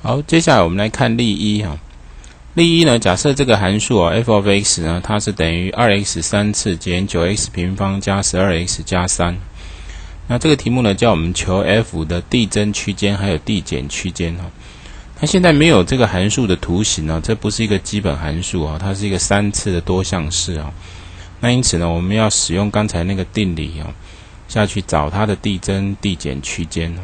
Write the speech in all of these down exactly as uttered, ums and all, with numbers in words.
好，接下来我们来看例一哈。例一呢，假设这个函数啊 f of x 呢，它是等于 二 x 三次减 九 x 平方加 十二 x 加三。那这个题目呢，叫我们求 f 的递增区间还有递减区间哈。它现在没有这个函数的图形呢，这不是一个基本函数啊，它是一个三次的多项式啊。那因此呢，我们要使用刚才那个定理啊，下去找它的递增递减区间。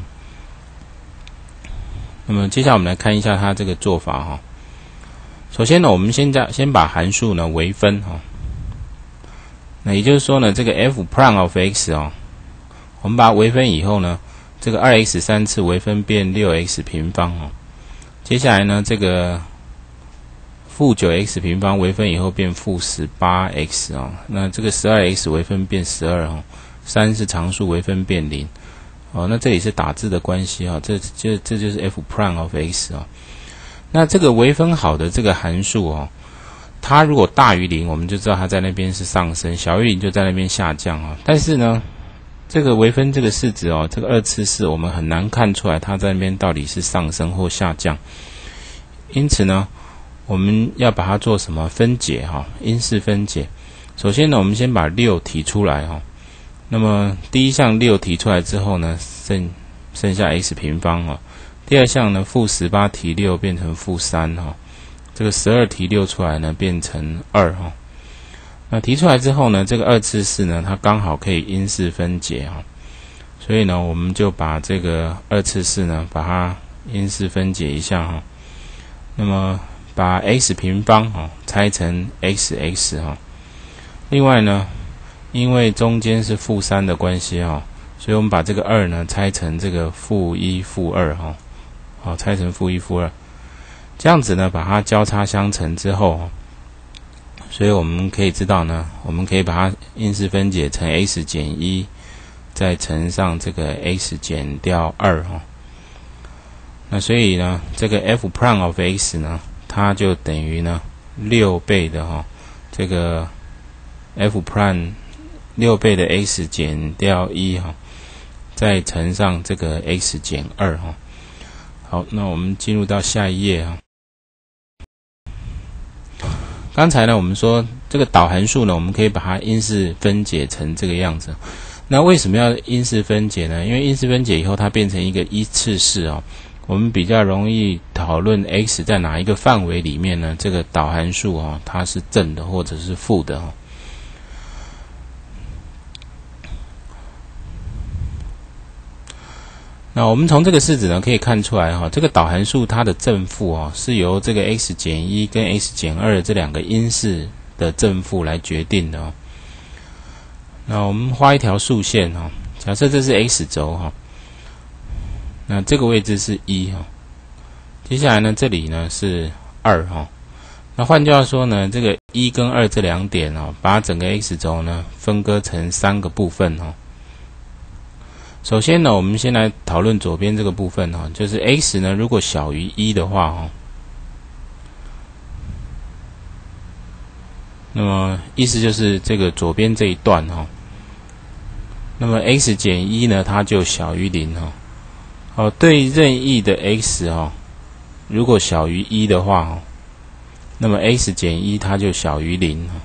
那么接下来我们来看一下它这个做法哈。首先呢，我们先加先把函数呢微分哈。那也就是说呢，这个 f prime of x 哦，我们把它微分以后呢，这个 二 x 三次微分变 六 x 平方哦。接下来呢，这个负 九 x 平方微分以后变负 十八 x 哦。那这个 十二 x 微分变十二哦。三是常数微分变零。哦，那这里是打字的关系哈，这这这就是 f prime of x 哦。那这个微分好的这个函数哦，它如果大于零，我们就知道它在那边是上升；小于零就在那边下降啊。但是呢，这个微分这个式子哦，这个二次式我们很难看出来它在那边到底是上升或下降。因此呢，我们要把它做什么分解哈？因式分解。首先呢，我们先把六提出来哈。那么第一项六提出来之后呢，剩剩下 x 平方哈。第二项呢，负十八提六变成负三哈。这个十二提六出来呢，变成二哈。那提出来之后呢，这个二次式呢，它刚好可以因式分解哈。所以呢，我们就把这个二次式呢，把它因式分解一下哈。那么把 x 平方哈拆成 xx 哈。另外呢，因为中间是负三的关系哈，所以我们把这个二呢拆成这个负一负二哈，好，拆成负一负二，这样子呢把它交叉相乘之后，所以我们可以知道呢，我们可以把它因式分解成 x 减一，再乘上这个 x 减掉二哈。那所以呢，这个 f prime of x 呢，它就等于呢六倍的哈，这个 f prime 六倍的 x 减掉一哈，再乘上这个 x 减二哈。好，那我们进入到下一页哈。刚才呢，我们说这个导函数呢，我们可以把它因式分解成这个样子。那为什么要因式分解呢？因为因式分解以后，它变成一个一次式哦。我们比较容易讨论 x 在哪一个范围里面呢？这个导函数哦，它是正的或者是负的哦。那我们从这个式子呢可以看出来哈，这个导函数它的正负哦是由这个 x 减一跟 x 减二这两个因式的正负来决定的哦。那我们画一条竖线哈，假设这是 x 轴哈。那这个位置是一哈，接下来呢，这里呢是二哈。那换句话说呢，这个一跟二这两点哦，把整个 x 轴呢分割成三个部分哈。首先呢，我们先来讨论左边这个部分哈，就是 x 呢如果小于一的话哈，那么意思就是这个左边这一段哈，那么 x 减一呢，它就小于零哈。哦，对任意的 x 哦，如果小于一的话哦，那么 x 减一它就小于零哦。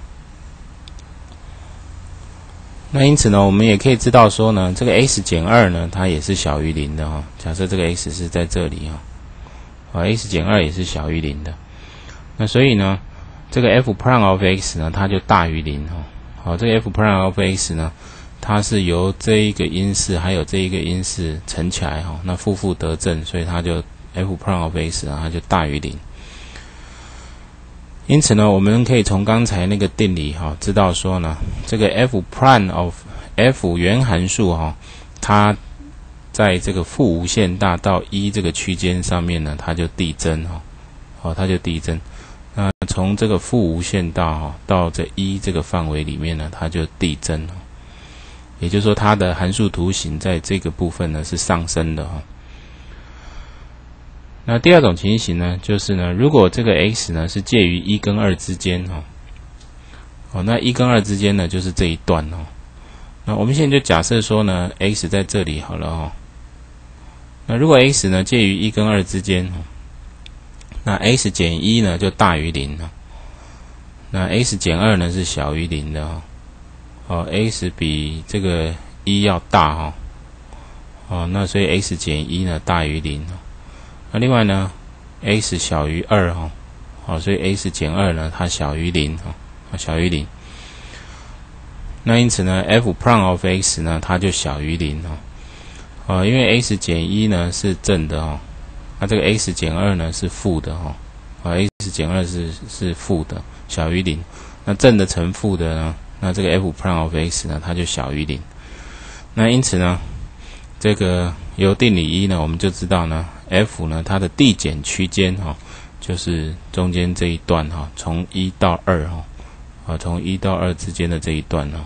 那因此呢，我们也可以知道说呢，这个 x 减二呢，它也是小于零的哈、哦。假设这个 x 是在这里哈、哦，啊 x 减二也是小于零的。那所以呢，这个 f prime of x 呢，它就大于零哈。好，这个 f prime of x 呢，它是由这一个因式还有这一个因式乘起来哈，那负负得正，所以它就 f prime of x 呢，它就大于零。因此呢，我们可以从刚才那个定理哈，知道说呢，这个 f prime of f 原函数哈，它在这个负无限大到一这个区间上面呢，它就递增哈，好，它就递增。那从这个负无限大哈到这一这个范围里面呢，它就递增。也就是说，它的函数图形在这个部分呢是上升的哈。那第二种情形呢，就是呢，如果这个 x 呢是介于一跟二之间哈，哦，那一跟二之间呢就是这一段哦。那我们现在就假设说呢 ，x 在这里好了哈。那如果 x 呢介于一跟二之间， 那 x 减一呢就大于零了，那 x 减二呢是小于零的哦，哦 x 比这个一要大哈、哦，哦那所以 x 减一呢大于零哦，那另外呢 x 小于二哈，哦所以 x 减二呢它小于零哦，小于零，那因此呢 f prime of x 呢它就小于零哦，哦因为 x 减一呢是正的哦。那这个 x 减二呢是负的哈、哦，啊 x 减二是是负的，小于零。那正的乘负的呢，那这个 f prime of x 呢，它就小于零。那因此呢，这个由定理一呢，我们就知道呢 ，f 呢它的递减区间哈、哦，就是中间这一段哈、哦，从一到二哈、哦，啊从一到二之间的这一段呢、哦。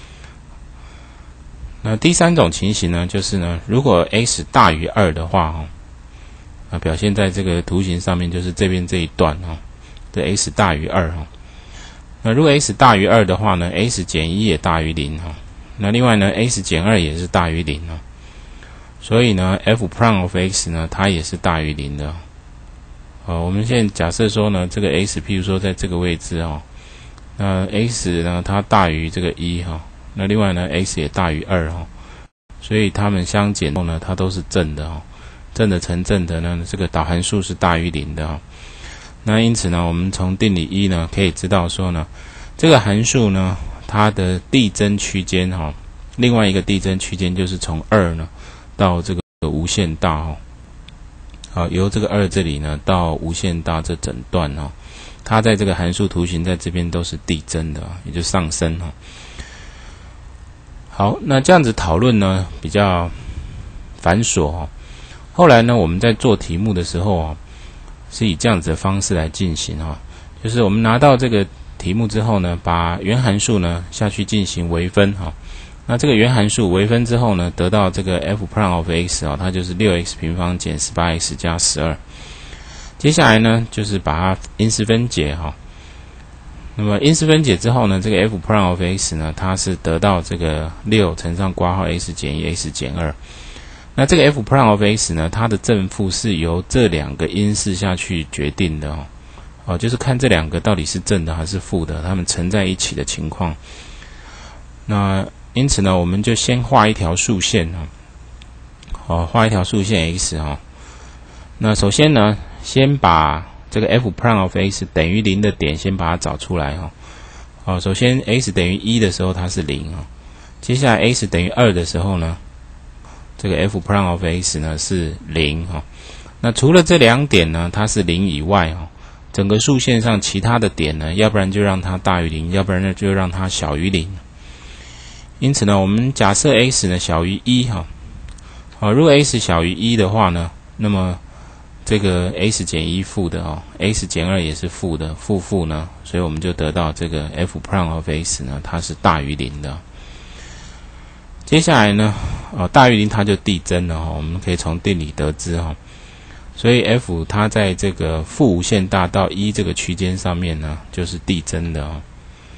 那第三种情形呢，就是呢，如果 x 大于二的话哈。啊，表现在这个图形上面，就是这边这一段哈、哦，这 x 大于二哈、哦。那如果 x 大于二的话呢 ，x 减一也大于零哈。那另外呢 ，x 减二也是大于零哦。所以呢 ，f prime of x 呢，它也是大于零的。哦，我们现在假设说呢，这个 x， 譬如说在这个位置哦，那 x 呢它大于这个一哈、哦，那另外呢 x 也大于二哈，所以它们相减后呢，它都是正的哦。正的乘正的呢，这个导函数是大于零的哈、哦。那因此呢，我们从定理一呢可以知道说呢，这个函数呢，它的递增区间哈，另外一个递增区间就是从二呢到这个无限大哈，好，由这个二这里呢到无限大这整段哈，它在这个函数图形在这边都是递增的，也就上升哈。好，那这样子讨论呢比较繁琐哈。后来呢，我们在做题目的时候啊，是以这样子的方式来进行哈，就是我们拿到这个题目之后呢，把原函数呢下去进行微分哈。那这个原函数微分之后呢，得到这个 f prime of x 啊，它就是 六 x 平方减 十八 x 加十二。接下来呢，就是把它因式分解哈。那么因式分解之后呢，这个 f prime of x 呢，它是得到这个六乘上括号 x 减一 x 减二。那这个 f prime of x 呢，它的正负是由这两个因式下去决定的哦，哦，就是看这两个到底是正的还是负的，它们乘在一起的情况。那因此呢，我们就先画一条竖线啊，哦，画一条竖线 x 啊、哦。那首先呢，先把这个 f prime of x 等于零的点先把它找出来哈、哦。哦，首先 x 等于一的时候它是零啊，接下来 x 等于二的时候呢，这个 f prime of x 呢是零哈。那除了这两点呢，它是零以外哈，整个竖线上其他的点呢，要不然就让它大于零，要不然呢就让它小于零。因此呢，我们假设 x 呢小于一哈，好，如果 x 小于一的话呢，那么这个 x 减一负的哦 ，x 减二也是负的，负负呢，所以我们就得到这个 f prime of x 呢，它是大于零的。接下来呢，哦，大于零它就递增了哈，我们可以从定理得知哈，所以 f 它在这个负无限大到一这个区间上面呢，就是递增的哦。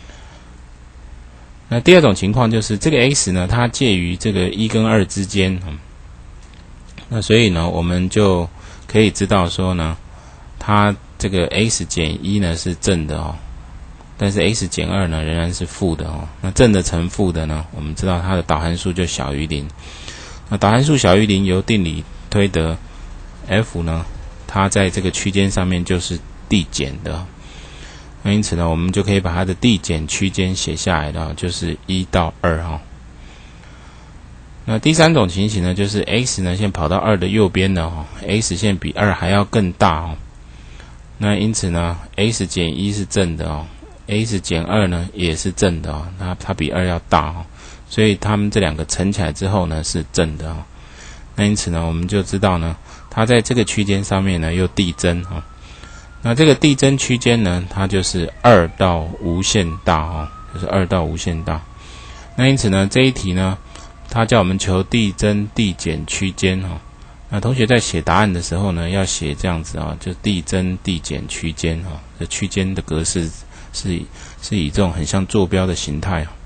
那第二种情况就是这个 x 呢，它介于这个一跟二之间，那所以呢，我们就可以知道说呢，它这个 x 减一呢是正的哦，但是 x 减二呢仍然是负的哦。那正的乘负的呢，我们知道它的导函数就小于零。那导函数小于零，由定理推得 f 呢，它在这个区间上面就是递减的。那因此呢，我们就可以把它的递减区间写下来的，就是一到二哈。那第三种情形呢，就是 x 呢现在跑到二的右边了哈 ，x 现在比二还要更大哦。那因此呢 ，x 减一是正的哦 ，x 减二呢也是正的哦，那它比二要大哦，所以它们这两个乘起来之后呢是正的哦。那因此呢，我们就知道呢，它在这个区间上面呢又递增哦。那这个递增区间呢，它就是二到无限大哦，就是二到无限大。那因此呢，这一题呢，它叫我们求递增递减区间哈。那同学在写答案的时候呢，要写这样子啊，就递增递减区间哈。这区间的格式是是以这种很像坐标的形态。